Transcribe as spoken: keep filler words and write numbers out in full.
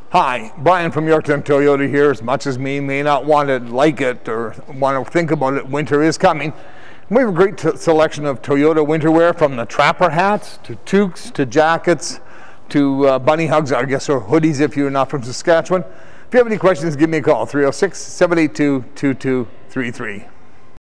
Hi, Brian from Yorkton Toyota here. As much as me may not want to like it or want to think about it, winter is coming. We have a great selection of Toyota winter wear, from the trapper hats to toques to jackets to uh, bunny hugs, I guess, or hoodies if you're not from Saskatchewan. If you have any questions, give me a call, three oh six, seven eight two, two two three three.